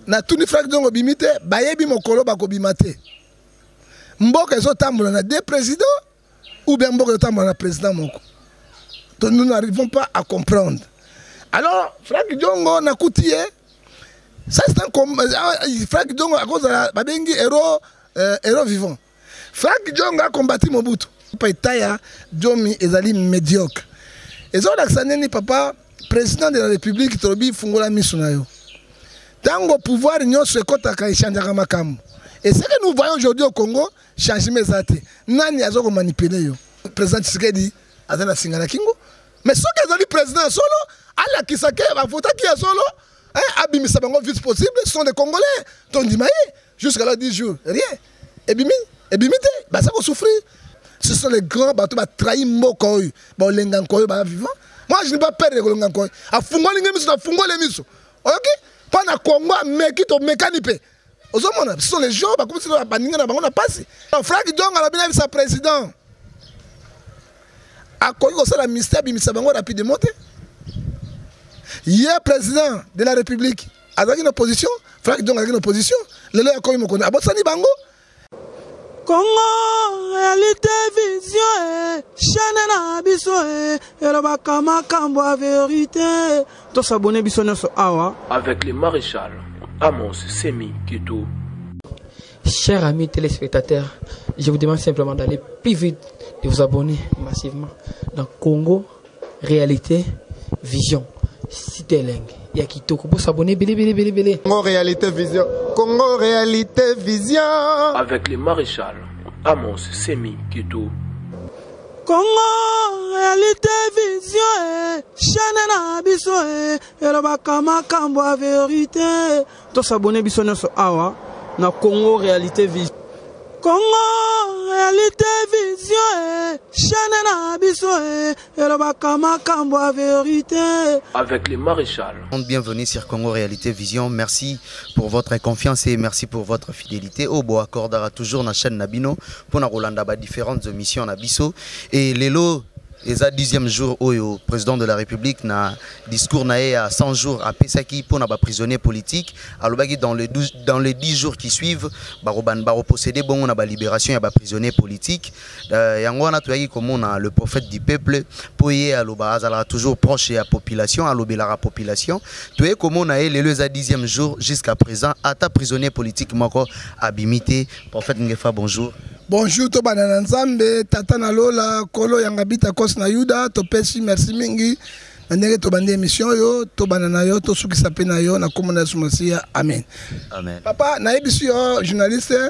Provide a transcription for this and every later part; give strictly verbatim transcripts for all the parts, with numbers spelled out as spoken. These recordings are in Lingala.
na tuni Frank Diongo bimite bayebi mokolo bakobimate mboka ezo tambola na deux présidents ou bien mboka ezo tambola na président moko. Donc nous n'arrivons pas à comprendre. Alors Frank Diongo na kutie ça c'est un com... Frank Diongo à cause de la babengi héros euh, héros vivant. Frank Diongo a combattu Mobutu. Paitaya Diomi ezali médiocre. Ezo laksaneni papa président de la République Torobi fungola misunayo. Tango pouvoir nyonso ekotaka echangeaka makambo. Et ce que nous voyons aujourd'hui au Congo, changement zate. Nani azoko manipuler yo. Président Tshisekedi azana singana kingo. Mais ce que ezali président solo, ala kisake ba vota ki solo, hein, abimisa bango vite possible, ce sont des Congolais. Ton dimaye jusqu'à là dix jours, rien. Et bimi, et bimité, bah ça va souffrir. Ce sont les grands bateaux qui trahissent Moko, bah lengankoy bah vivant. Moi je n'ai pas peur de lengankoy. A fungo lingemiso, a fungo lemiso. OK? Pas na Congo mais qui to mécanique. Ce sont les gens qui sont là, passé. Frank Diongo a bien sa président. A quoi ça la mystère bimisa bango rapidement. Hier président de la République a une opposition, Frank Diongo a une opposition. Le lait a connu mon connaît. Abosani bango. Congo réalité vision chaîne na biso et le bakama kambo vérité. To s'abonner biso nyonso awa avec le maréchal Amos Semi Kito. Chers amis téléspectateurs, je vous demande simplement d'aller plus vite, de vous abonner massivement dans Congo Réalité Vision. Cité Leng. Il y a qui pour s'abonner. Bélé, bélé, bélé, bélé. Congo Réalité Vision. Congo Réalité Vision. Avec le maréchal Amos Semi Kito. Congo Réalité Vision chaîne na biso et le bakama kambo vérité. To s'abonner biso nyonso awa na Congo Réalité Vision. Congo Réalité Vision chaîne na biso et le bakama kambo vérité. Avec le maréchal. Bienvenue sur Congo Réalité Vision. Merci pour votre confiance et merci pour votre fidélité. Au bout accordera toujours na chaîne Nabino pour na Rolanda ba différentes émissions na biso et lelo eza dixième jour au président de la République na discours naé à cent jours à Pesaki pour na ba prisonnier politique alobaki dans les douze dans les dix jours qui suivent baroban baro posséder bon na ba libération ya ba prisonnier politique yango wana toyaki comme na le prophète du peuple poye aloba azala toujours proche ya population alobela la population toyé comme naé les eza dixième jour jusqu'à présent ata prisonnier politique moko abimité prophète Ngefa bonjour. Bonjour to banana nzambe tata na lola kolo yangabita kos na yuda to pesi merci mingi ndenge to bande émission yo to banana yo to suki sape na yo na komona sumasia amen. Amen. Papa na ebisu yo journaliste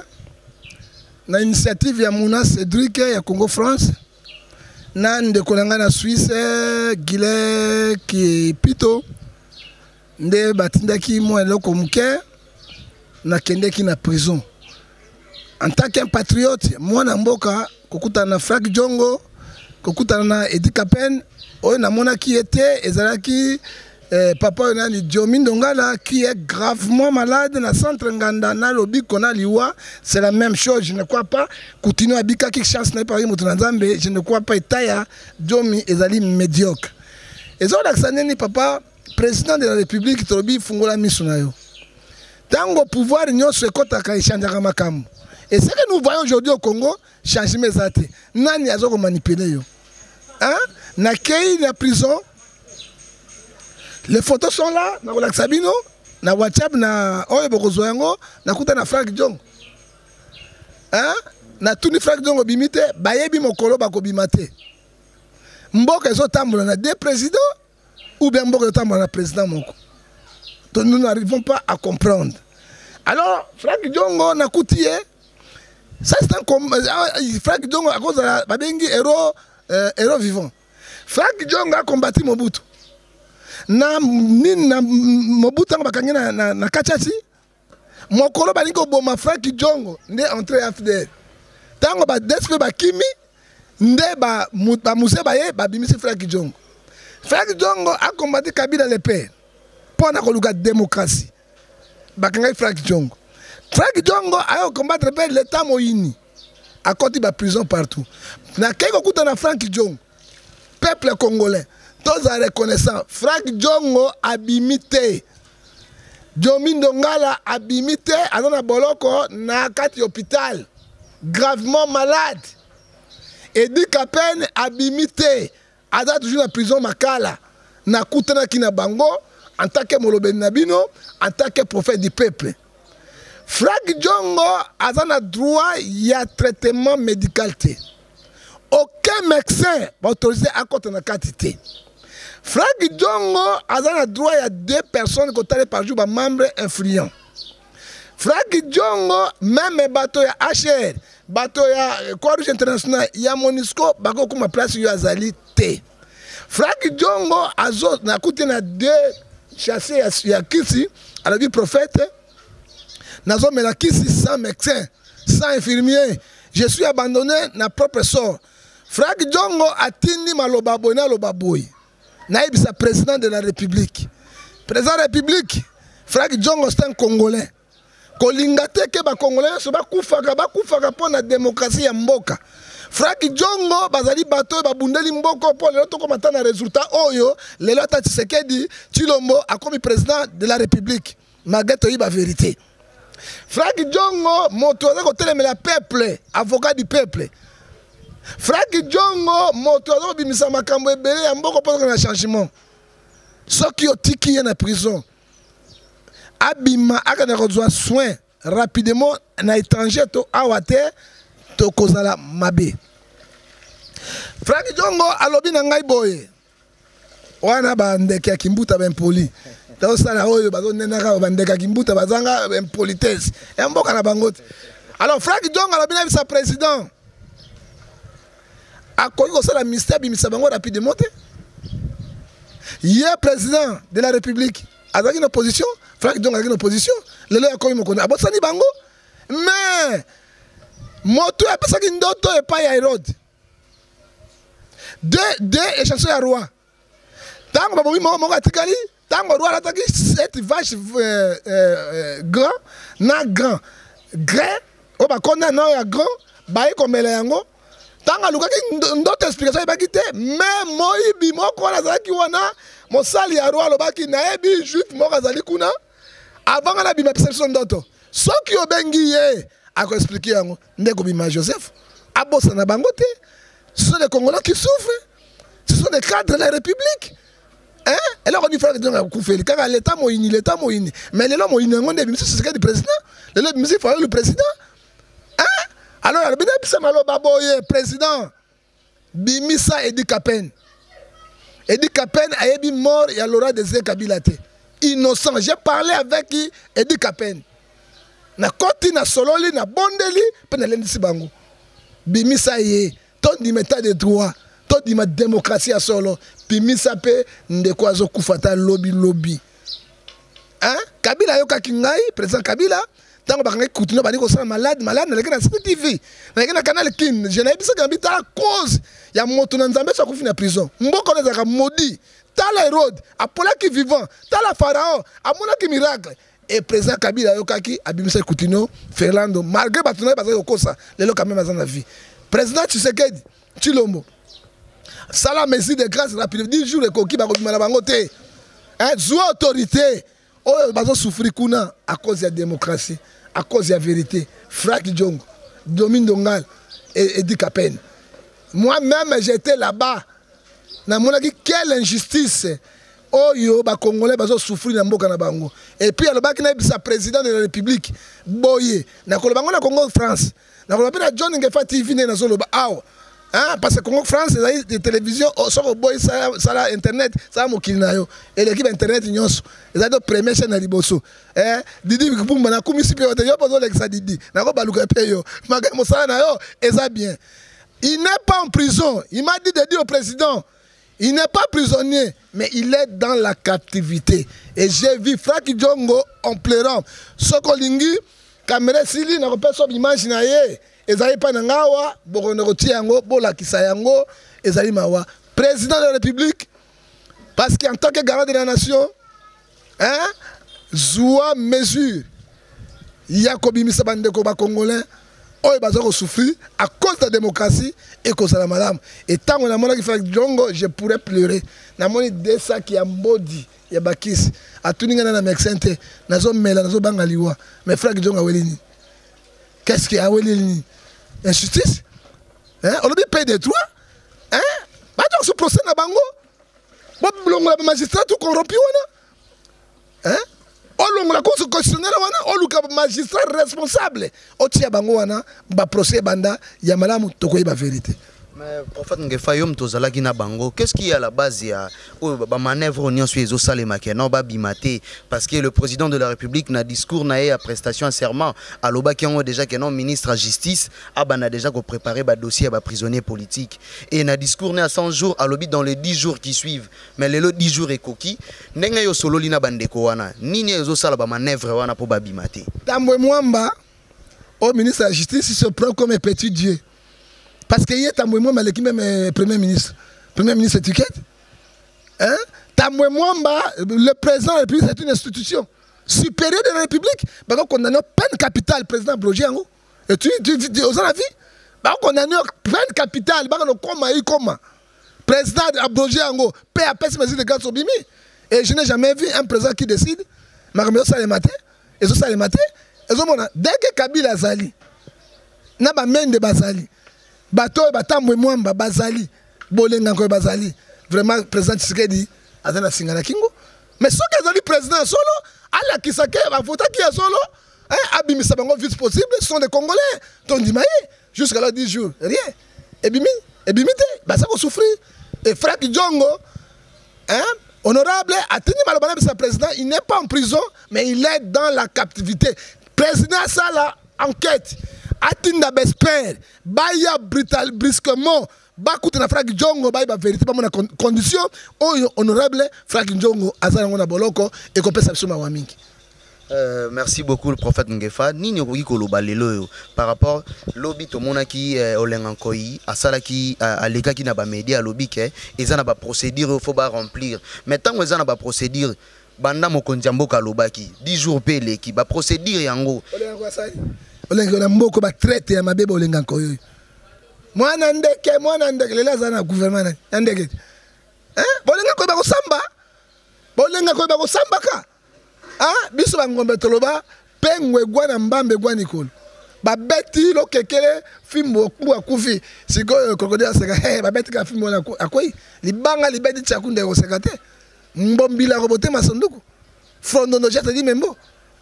na initiative ya Mouna Cédric ya Congo France na ndeko nanga na Suisse Gile ki pito nde batindaki mo eloko muke na kendeki na prison. En tant qu'un patriote, moi Namboka, kokuta na Frank Diongo, kokuta na Edi Kapen, oyo na mona qui était ezalaki eh, papa nani Diomi Ndongala qui est gravement malade na centre Nganda na lobi kona liwa, c'est la même chose, je ne crois pas continuer à bika qui chance na pari mutu nzambe, je ne crois pas etaya Diomi ezali médiocre. Ezo laksaneni papa président de la République Torobi fungola misunayo. Tango pouvoir nyonso ekotaka echangeaka makambo. Et ce que nous voyons aujourd'hui au Congo, changement zate. Nani azoko manipuler yo. Hein? Na kei na prison. Les photos sont là, na Rolak Sabino, na WhatsApp na oyo bokozo yango, na kuta na Frank Diongo. Hein? Na tuni Frank Diongo bimite, bayebi mokolo bakobimate. Mboka ezo tambola na deux présidents ou bien mboka ezo tambola na président moko. Donc nous n'arrivons pas à comprendre. Alors Frank Diongo na kutie ça c'est un com... Frank Diongo à cause de la babengi héros euh, héros vivant. Frank Diongo a combattu Mobutu. Na ni na Mobutu nga bakangi na na, na Kachasi. Mokolo balingo boma Frank Diongo nde entré F D R. Tango ba despe ba kimi nde ba ba muse baye ba bimisi Frank Diongo. Frank Diongo a combattu Kabila le père. Pour na koluka démocratie. Bakanga Frank Diongo. Frank Diongo a combattre l'État Moïni. À côté de la prison partout. Na keko kuta na Frank Diongo. Peuple congolais. Tous à reconnaissant. Frank Diongo a bimité. Diomindo Ngala abimité azana boloko na kati hôpital gravement malade. Edi Kapen abimité aza toujours na prison Makala na kutana kina bango en tant que molobe nabino en tant que prophète du peuple. Frank Djongo azana droit ya traitement médical té. Aucun médecin va autoriser à côté na quantité. Frank Djongo a droit à deux personnes qui ont par jour par membre influent. Frank Djongo, même les bateaux à H R, bateaux à Croix-Rouge international, il y a Monisco, bako kuma place yu azali T. Frank Djongo a na coûté na deux chassés à Kisi, à la vie prophète, na zone la Kisi sans médecin, sans infirmier. Je suis abandonné na propre sort. Frank Djongo a tini malobaboy na lobaboy. Naïb c'est président de la République. Président de la République, Frank Djongo c'est un Congolais. Kolingate ke ba Congolais so ba kufaka ba kufaka pour la démocratie ya mboka. Frank Djongo bazali bato ba bundeli mboko pour le to komata na résultat oyo le lota Tshisekedi Tshilombo a comme président de la République. Mageto yiba vérité. Frank Djongo moto za ko telemela peuple, avocat du peuple. Frank Djongo moto azo bimisa makambo ebele ya mboko pour na changement. Soki otiki ye na prison. Abima akana kozwa soin rapidement na étranger to awate to kozala mabe. Frank Djongo alobi na ngai boye. Wana ba ndeke kimbuta ben poli. Ta osala oyo bazo nenaka ba ndeke kimbuta bazanga ben politesse. E mboka na bangote. Alors Frank Djongo alobi na sa président. A koyi ko sala ministère bimisa bango rapidement. Hier président de la République a une opposition, Frank Djongo a une opposition, le lait a koyi mokona abosani bango. Mais moto a pesa ki ndoto e pa ya Hérode. De de échange ya roi. Tango babomi moko moko atikali, tango roi ataki cette vache euh, euh, grand na grand. Grand o ba kona na ya grand, ba e komela yango. Tanga luka ki ndoto explication ba kité mais moyibi moko na zaki wana mosali ya roi lobaki na ebi juif moko azali kuna avant na bima perception ndoto soki obengi ye ako expliquer yango ndeko bima Joseph abosa na bango te. Ce sont les Congolais qui souffrent, ce sont des cadres de la République. Hein? Et là on dit frère que Djongo koufeli car l'état moyini l'état moyini mais l'état moyini ngonde bimisi c'est du président l'état bimisi faut le président. Hein? Alors, le président Bimisa Edi Kapen. Edi Kapen a été mort et il aura des incapacités. Innocent. J'ai parlé avec Edi Kapen. Na koti na sololi na bondeli pe na lendisi bango. Bimisa ye ton di meta de droit, ton di ma démocratie à solo. Bimisa pe ndeko azo kufata lobby lobby. Hein? Kabila yoka kingai, président Kabila. Tant que vous continuez à dire malade, malade, vous avez C T V, vous avez un canal Kin. Je n'ai pas dit que la cause, il y a un moto dans Zambie qui est en prison. Mboko est maudit. T'as Hérode, Apollo qui est vivant, t'as la Pharaon, Amona qui miracle. Et président Kabila Yokaki, Abimisa Coutinho, Fernando, malgré Batouna, parce que ça, les gens quand même dans la vie. Président Tshisekedi, Tshilombo, ça la mesure de grâce rapide, dix jours de coquille, bah, malabangote, hein, zoua autorité, oh, bah, souffrir kuna à cause de la démocratie. À cause de la vérité, Frank Djongo, Diomindo Ngala et Edi Kapen. Moi-même, j'étais là-bas. Quelle injustice! Oh yo, les Congolais ont souffert dans le Bango. Et puis, le président de la République, Boye, na Congo France. Na John Ngefa T V na Zolo Bao. Hein, parce que Congo France, les télévisions, sur Boy, ça a internet, ça a mokinayo. Et l'équipe internet, ils ont des premières chaînes à Liboso. Eh, Didi, vous m'avez commis si peu, vous avez besoin de ça, Didi. N'a pas balouka payo. Magan Moussana, yo, et ça bien. Il n'est pas en prison. Il m'a dit de dire au président, il n'est pas prisonnier, mais il est dans la captivité. Et j'ai vu Frank Djongo en pleurant. Sokolingi, caméra Sili, n'a pas son image naïe. Ezali pa nangawa, bokonoroti yango, bola kisayango, ezali mawa. Président de la République, parce qu'en tant que garant de la nation, hein, zoua mesure, Yakobi Misabande Koba Congolais, oye bazoko souffrir à cause de la démocratie et cause de la madame. Et tant qu'on a mon qui fait Djongo, je pourrais pleurer. Na moni desa qui a maudit, ya bakisi atuninga na médecin te nazo mela nazo banga liwa mais frère Jonga welini qu'est-ce qui a welini injustice hein on lui paye des droits hein ba donc ce procès na bango bo longola ba magistrat tout corrompu wana hein o longola conseil constitutionnel wana o luka magistrat responsable o tia bango wana ba procès banda ya malamu tokoyi ba vérité. Mais prophète Ngefayom tozalaki na bango, qu'est-ce qui est à la base ya oh, ba manœuvre union sur les salema ke non ba bimate parce que le président de la République na discours na à prestation à serment à loba qui ont déjà que non ministre à justice a bana déjà ko préparer ba dossier à ba prisonnier politique et na discours na à cent jours à lobi dans les dix jours qui suivent mais les dix jours et coquille nenga yo solo lina bandeko wana nini ezo sala ba manœuvre wana pour ba bimate Tambwe Mwamba au ministre de la justice il se prend comme un petit dieu. Parce qu'il y a Tambwe Mwamba qui même premier ministre. Premier ministre étiquette. Hein? Tambwe Mwamba, le président de la République, c'est une institution supérieure de la République. Bah, on a une peine capitale, président Blogiango. Et tu dis, aux avis, bah, on a une peine capitale, bah, on a eu comment. Président Blogiango, paix à paix, mais il regarde son bimi. Et je n'ai jamais vu un président qui décide. Marameo Salemate, et ça Salemate, et ça, dès que Kabila Zali, n'a pas même de Bazali. Bato Tambwe Mwamba bazali bolenga ko bazali vraiment président Tshisekedi azana singana kingo mais ce que azali président solo ala kisake ba vota ki solo hein abimisa bango vite possible sont des Congolais ton dimaye jusqu'à là dix jours rien et bimi et bimité ba ça ko souffrir et frère Jongo hein honorable atini malobana sa président il n'est pas en prison mais il est dans la captivité président ça la enquête Atinda Besper, Baya brutal brusquement, Bakoute na Fraki Jongo, Baya vérité, pas mon condition, honorable Fraki Jongo, Azarangona Boloko, et qu'on peut s'absolument Wamink. Merci beaucoup le prophète Ngefa. Nini okoki koloba lelo par rapport lobby to monaki olengankoi asala ki aleka ki na ba média lobby ke ezana ba procédure faut ba remplir. Mais tant ezana ba procédure banda mokonzi mboka lobaki dix jours pe leki ba procédure yango. Olenga mboko ba traite ya mabebe olenga nkoyo mwana ndeke mwana ndeke lela zana gouvernement ndeke hein bolenga ko ba ko samba bolenga ko ba ko samba ka ah biso ba ngombe toloba pengwe gwana mbambe gwani kolo ba beti lo kekele fimbo kwa kufi siko krokodile seka he ba beti ka fimbo na akoi libanga libedi chakunde ko sekate mbombila ko bote masonduku frondo no jata di membo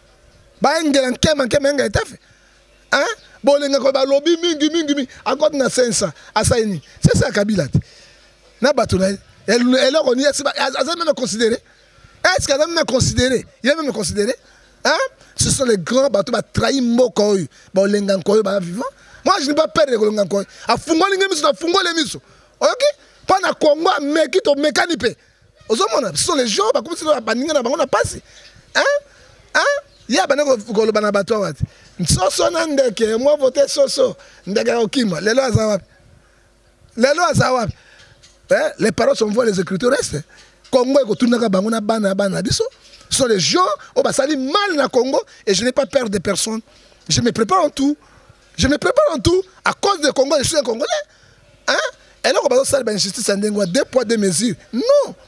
ba ngela nkema nkema nga etafe hein bolenga ko ba lobby mingi mingi mingi akot na sensa asaini c'est ça Kabila na batuna elle elle on y est même considéré est-ce qu'elle a même considéré il a même considéré hein ce sont les grands bateaux ba trahi moko bolenga ko ba vivant moi je n'ai pas peur de bolenga ko afungoli ngemiso na fungole miso OK pas na Congo mais qui to mécanique ozomona ce sont les gens ba comme si ba baninga na bango na passe hein hein ya bana ko lo bana bato wati soso na ndeke moi voter soso ndeke okima lelo azawapi lelo azawapi hein les paroles sont voix les écritures restent Congo ko tunaka bango na bana bana biso ce sont les gens au basali mal na Congo et je n'ai pas peur de personne je me prépare en tout je me prépare en tout à cause de Congo je suis un Congolais hein et là on va faire une justice en dengue deux poids deux mesures non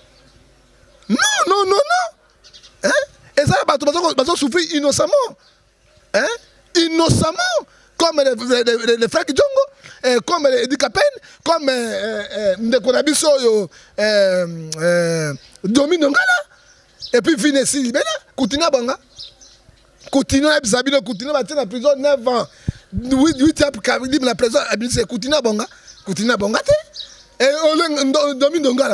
non non non non hein et ça va souffrir innocemment hein innocemment comme les, les, les, les frères Kidjongo, euh, comme les Edikapen, comme Ndekonabiso, euh, euh, euh, Domino Ngala, et puis Vinesi Libena, Koutina Banga, Koutina Zabino, Koutina Batin en prison neuf ans, huit ans, Kabili la prison, c'est Koutina Banga, Koutina Banga, et Domino Ngala.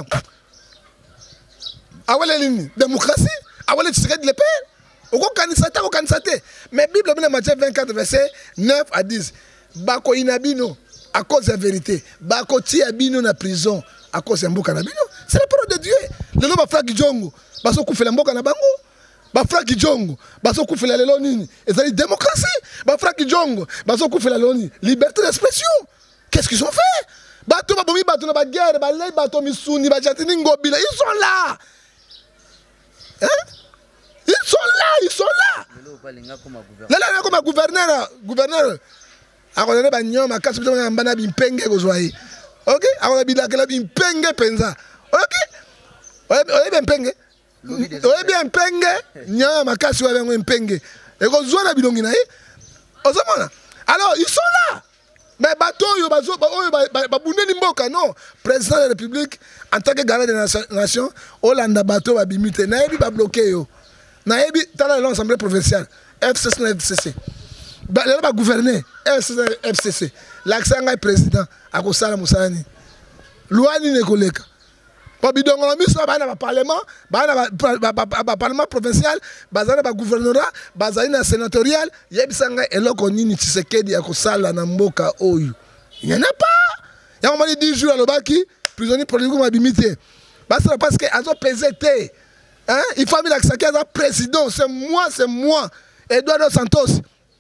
Awale ligne, démocratie, awale tiré de l'épée. Mais Bible Matthieu vingt-quatre verset neuf à dix. Bako inabino à cause de la vérité. Bako ti abino na prison à cause de mboka nabino. C'est la parole de Dieu. Le nom ba frère Kidjongo, baso kufela mboka na bango. Ba frère Kidjongo, baso kufela lelo nini. Et ça dit démocratie. Ba frère Kidjongo, baso kufela lelo nini. Liberté d'expression. Qu'est-ce qu'ils ont fait? Bato ba bomi bato na ba guerre, ba lei bato misuni, ba jatini ngobila, ils sont là. Hein? Ils sont là, ils sont là. Là, là, comme gouverneur, gouverneur. Alors, on a un ma casse, on a un banabim penge gozoaï. Ok? Alors, on a un bilak, on a un penge penza. Ok? On a un penge. oyebi mpenge nyama makasi wa bengo mpenge eko zona bilongi na ye ozomona. Alors ils sont là mais bato yo bazo oyo babundeni mboka non président de la République en tant que garant de la nation Hollande bato babimite na yebi ba bloquer yo na yebi tala l'Assemblée provinciale F C C na F C C ba le ba gouverner F C C na F C C l'accent ngai président akosala musani loi ni nekoleka bidongo na miso bana ba parlement bana ba parlement provincial bazana ba gouvernorat bazali na sénatorial yebisanga eloko nini Tshisekedi akosala na mboka oyo il n'y en a pas ya mali dix jours alobaki prisonnier politique mabimité basa parce que azo pesé té hein il faut la Tshisekedi aza président c'est moi c'est moi Eduardo Santos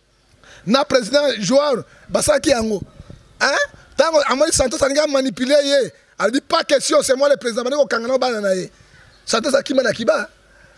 na président joueur basaki yango hein tango Amadi Santos alinga manipuler ye. Elle dit pas question, c'est moi le président. Je suis Kangano Bananaye. Santos Akima Nakiba.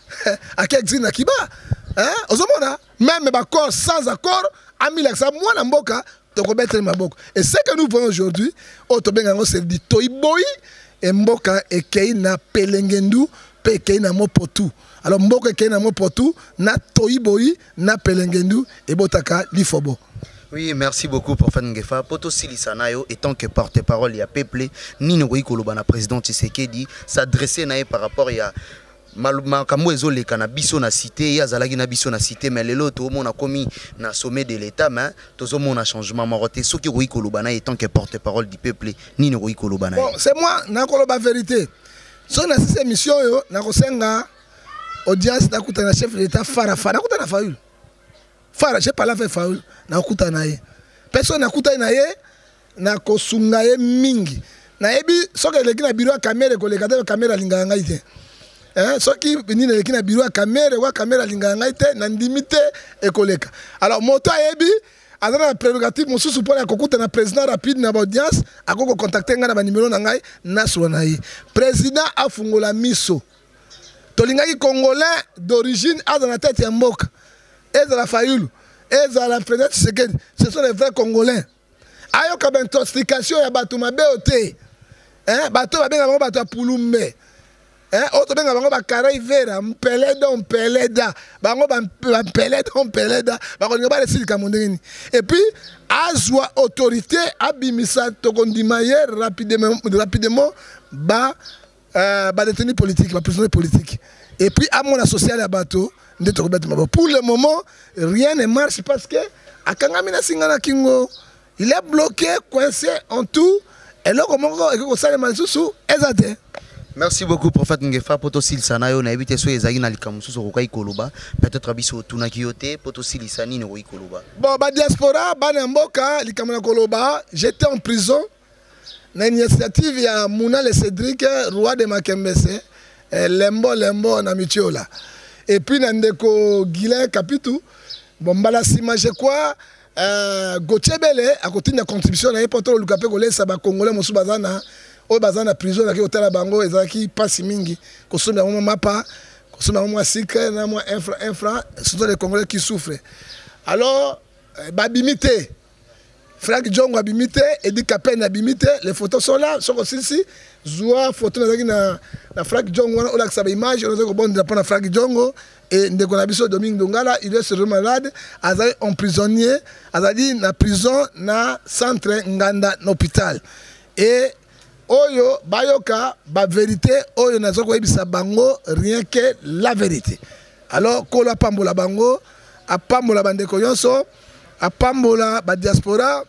Akexi Nakiba. Hein? Ozomona. Même accord sans accord, Ami Laksa, moi Namboka, tu peux mettre ma boca. Et ce que nous voyons aujourd'hui, Otobengango c'est dit Toiboy, et Mboka et Keina Pelengendu, Pe Keina Mopotu. Alors Mboka et Keina Mopotu, na Toiboy, na Pelengendu, et Botaka Lifobo. Oui, merci beaucoup pour Fangefa. Poto Silisanayo, étant que porte-parole, il y a peuplé, Nino Kolobana, président Tshisekedi, s'adresser par rapport à Malmakamou Ezole Kanabiso na cité, Yazalagi Nabiso na cité, mais les lots, tout le monde a commis na sommet de l'État, mais tout le monde a changement maroté. Ce qui est Kolobana, étant que porte-parole du peuple, Nino Kolobana. Bon, c'est moi, Nakoloba vérité. Si on a cette émission, Nakosenga, audience, Nakutana chef de l'État, Farafa, Nakutana Fayoul. Fara, je parle avec Faoul, na kuta na ye. Personne na kuta na ye, na kosunga ye mingi. Na ebi, so que leki na bureau a caméra ko le kade caméra linga ngaite. Hein, so ki ni leki na bureau a caméra wa caméra linga ngaite na ndimite e koleka. Alors moto ebi, azana prérogative mosusu pour la kokuta na président rapide na audience, akoko contacter nga na ba numéro na ngai na so na ye. Président afungola miso. Tolingaki congolais d'origine azana tête ya mboka. Ezra Fayoulou, Ezra président Tshisekedi, ce sont les vrais Congolais. Ayo comme intoxication ya bato mabe ote. Hein, bato ba benga bango bato pulumbe. Hein, auto benga bango ba karai vera, mpeleda mpeleda, bango ba mpeleda mpeleda, ba ko ba lesili kamondeni. Et puis azwa autorité abimisa tokondima ye rapidement rapidement ba euh, ba détenu politique, ba prisonnier politique. Et puis à mon social à bateau. Pour le moment, rien ne marche parce que Akangamina Singana Kingo, il est bloqué, coincé en tout. Et là, comment on s'est dit, merci beaucoup, prophète Ngefa. Potosil Sanayo, na évité sur les Aïna Likamusu sur Rokai Koloba. Peut-être Abisso Tunakiote, Potosil Sani, Nori Koloba. Bon, bah, diaspora, Banamboka, Likamana Koloba, j'étais en prison. L'initiative, il y a Mouna le Cédric, roi de Makembese, Lembo, Lembo, Namitiola. Et puis, Nandeko Guilain Capitou, bon, bah, Sima, je crois, Gauthier Bele, à côté de la contribution, il y a pas trop le Capé Golé, ça va Congolais, Moussou Bazana, au Bazana prison, qui est au Talabango, et qui passe Mingi, consomme un moment Mapa, consomme un moment Sikre, un moment infra, infra, ce sont les Congolais qui souffrent. Alors, Babimité, Frank Djongo Babimité, Edi Kapen Babimité, les photos sont là, sont aussi ici. Zoua, photo na na Frank Djongo, on a sa image, on a un bon drapeau na Frank Djongo, et Ndekonabiso Domingue Dongala, il est sur le malade, Azali en prisonnier, Azali na prison, na centre Nganda, l'hôpital. Et Oyo, Bayoka, ba vérité, Oyo na zoko ebisa bango, rien que la vérité. Alors, Kola Pambola Bango, a Pambola Bandeko Yonso, a Pambola ba diaspora,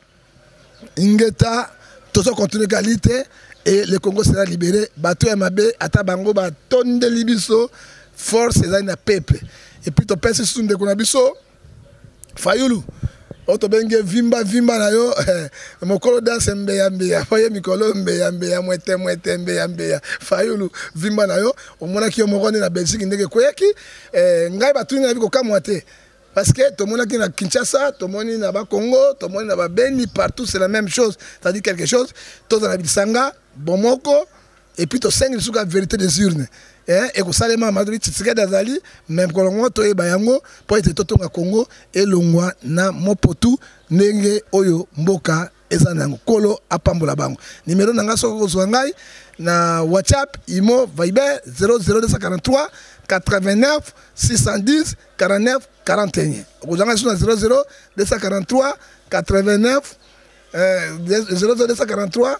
Ingeta, tout ça continue qualité. Et le Congo sera libéré. Bato Yamabe, Atabango, Baton de Libiso, force et na peuple. Et puis, tu penses sur de Konabiso, Fayoulou. Otobenge Vimba, Vimba, Nayo, Mokolo dans Mbeya, Mbeya, Foye Mikolo, Mbeya, Mbeya, Mwete, Mwete, Mbeya, Mbeya, Fayoulou, Vimba, Nayo, au moins qui est mort dans la Belgique, Ndeke Koyaki, Ngai Batuni, Navi Kokamwate. Parce que tout le monde qui est à Kinshasa, tout le monde est à Congo, tout le monde est à Beni, partout c'est la même chose. C'est-à-dire quelque chose, tout dans la Sanga, Bomoko, et puis tout cinq sur la vérité des urnes. Et que ça, les mamans, Tshisekedi d'Azali, même quand on est Bayango, pour être tout au Congo, et l'Ongwa, na Mopotu, Nenge, Oyo, Mboka, Ezanango, Kolo, Apambola Bango. Numéro Nanga Soko Zwangai, na WhatsApp, Imo, Viber, zéro zéro deux cent quarante-trois, quatre-vingt-neuf six cent dix quarante-neuf quarante et un. Vous avez zéro zéro deux cent quarante-trois quatre-vingt-neuf zéro zéro deux cent quarante-trois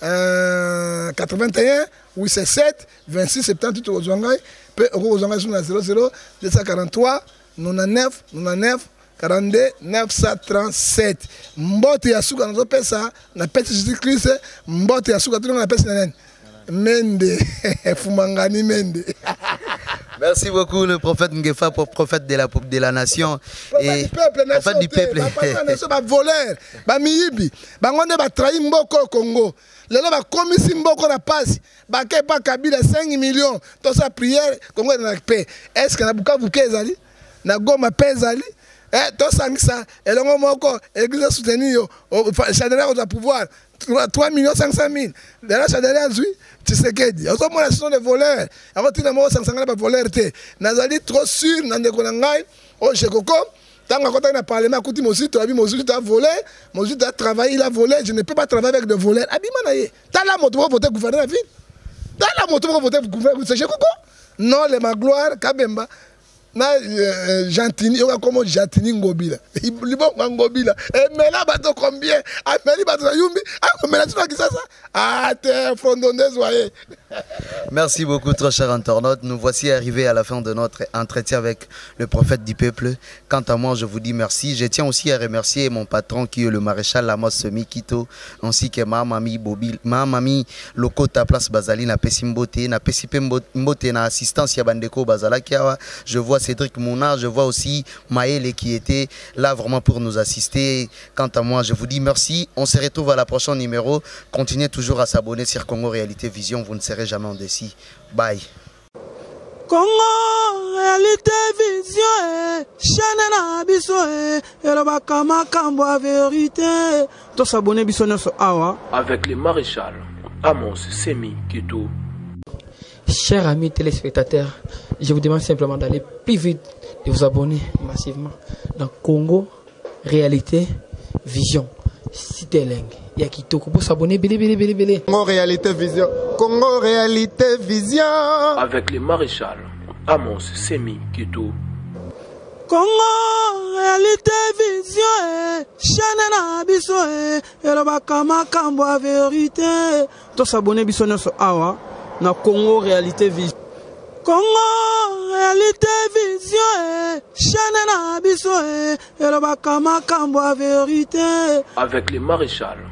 quatre-vingt-un huit cent sept vingt-six soixante-dix vous avez zéro zéro deux cent quarante-trois quatre-vingt-neuf quatre-vingt-neuf quarante-deux neuf cent trente-sept. Mbote ya suka nazo pesa na pesa Jésus Christ mbote ya suka tulonga na pesa na nani Mende Fumangani Mende. Merci beaucoup le prophète Ngefa, prophète de la, de la nation et prophète du peuple. Ba voleur, ba miyibi, ba ngonde ba trahi mboko au Congo. Lelo ba komisi mboko na pasi, ba ke pa Kabila cinq millions. Tout ça prière Congo na paix. Est-ce que na Bukavu kezali? Na Goma pezali? Eh, tout ça ça elongo moko église soutenir yo, chadera au pouvoir trois millions cinq cent mille. Là chadera zui Tshisekedi. Ozo mona sont des voleurs. Avant tina mo cinq cent ba voleur te. Nazali trop sûr na ndeko na ngai o Chekoko. Tant que dans le parlement, écoute, Mosu, tu as vu, Mosu, tu as volé, Mosu, tu as travaillé, il a volé, je ne peux pas travailler avec des voleurs. Abimanaye, tu as la moto pour voter gouverner la ville. Tu as la moto pour voter gouverner, c'est Chekoko. Non, les Magloire, Kabemba. Na Gentini, il y a comment Gentini Ngobila. Il y a Ngobila. Et mais là, bateau combien? Ah, mais là, bateau Yumbi. Ah, mais là, tu vois qui ça ça? Ah, t'es frondonneuse, voyez. Merci beaucoup, très cher internaute. Nous voici arrivés à la fin de notre entretien avec le prophète du peuple. Quant à moi, je vous dis merci. Je tiens aussi à remercier mon patron qui est le maréchal Lamos Mikito, ainsi que ma mamie Bobil, ma mamie Lokota Place Bazali, na Pesimbote, na Pesipe Mbote, na assistance Yabandeko Bazala Kiawa. Je vois Cédric Mouna, je vois aussi Maëlle qui était là vraiment pour nous assister. Quant à moi, je vous dis merci. On se retrouve à la prochaine numéro. Continuez toujours à s'abonner sur Congo Réalité Vision. Vous ne serez jamais en décis. Bye. Congo Réalité Vision, chaîne na biso e, elobaka makambo a vérité. To s'abonner biso nyonso awa. Avec le maréchal Amos Semi Kito. Chers amis téléspectateurs, je vous demande simplement d'aller plus vite, de vous abonner massivement dans Congo Réalité Vision. Cité Leng. Il y a qui tout pour s'abonner. Bélé, bélé, bélé, bélé. Congo Réalité Vision. Congo Réalité Vision. Avec le maréchal Amos Semi Kito. Congo Réalité Vision, chaîne na biso e, elobaka makambo a vérité. To s'abonner biso nyonso awa na Congo Réalité Vision. Congo Réalité Vision, chaîne na biso e, elobaka makambo a vérité. Avec le maréchal